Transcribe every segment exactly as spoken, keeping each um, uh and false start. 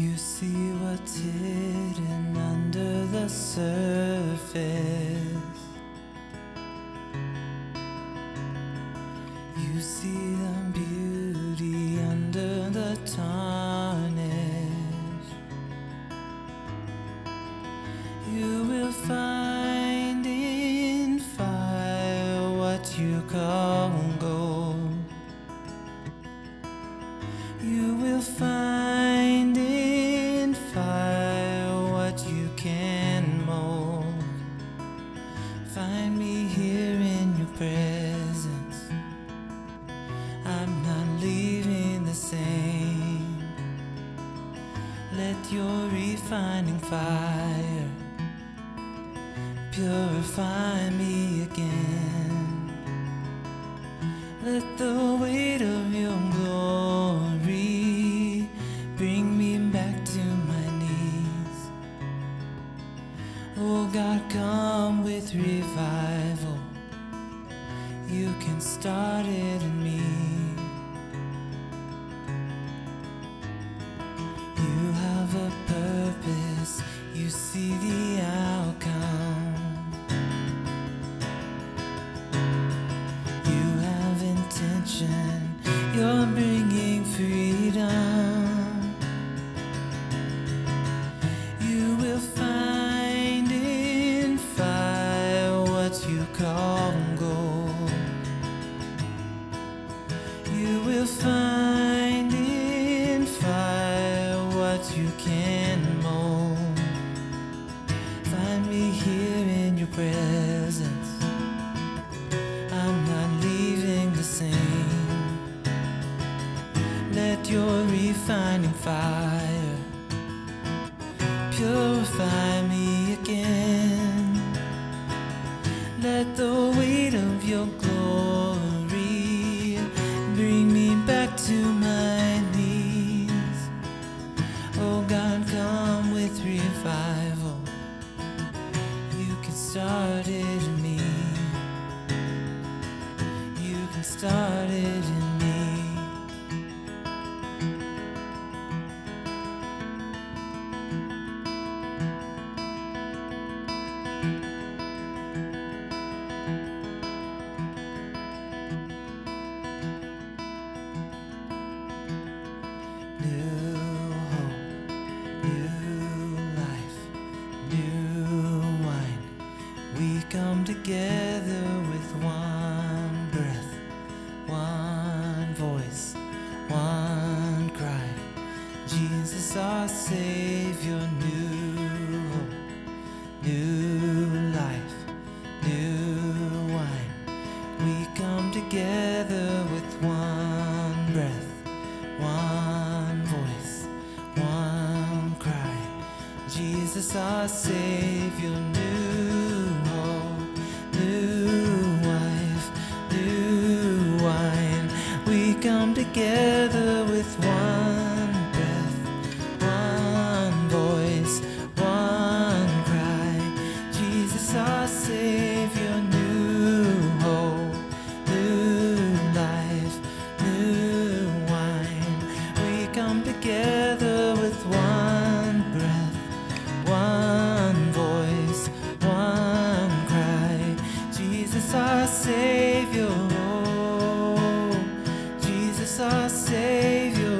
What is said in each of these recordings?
You see what's hidden under the surface. You see the beauty under the tarnish. You will find in fire what you call gold. You will find in fire what you can mold. Find me here in your presence. I'm not leaving the same. Let your refining fire purify me again. Let the weight of your glory bring me back to my knees. Oh God, come with revival. You can start it in me. You have a purpose, you see the outcome. You have intention, you're bringing freedom. You will find in fire what you call gold. You will find in fire what you can mold. Find me here in your presence. I'm not leaving the same. Let your refining fire purify me again. Let the weight of your glory bring me back to my knees. Oh God, come with revival. You can start it in me. You can start it in me. New hope, new life, new wine. We come together with one breath, one voice, one cry. Jesus our Savior, new hope, new life, new wine. We come together with one breath, one voice, one cry. Jesus our Savior, new hope, new life, new wine. We come together with one breath, one voice, one cry. Jesus our Savior, new hope, new life, new wine. We come together with one breath, one voice, one cry. Jesus our Savior, oh, Jesus our Savior,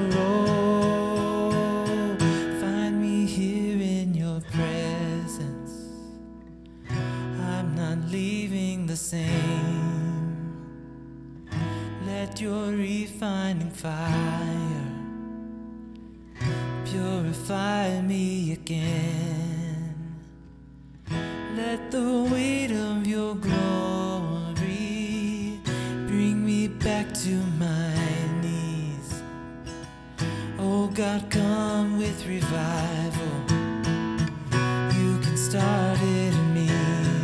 oh. Find me here in your presence. I'm not leaving the same. Let your refining fire purify me again. Let the weight of your glory bring me back to my knees. Oh God, come with revival. You can start it in me.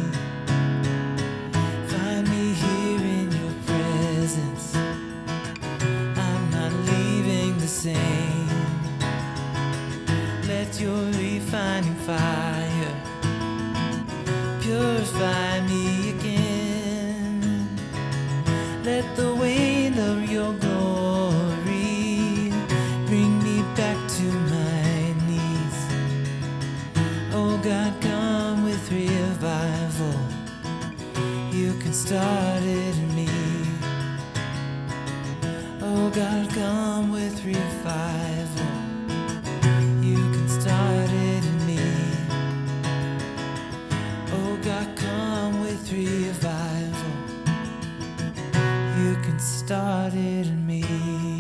Find me here in your presence. I'm not leaving the same. Let your refining fire purify me again. Let the weight of your glory bring me back to my knees. come with revival. You can start it in me. Oh God, come with revival. You can start it in me.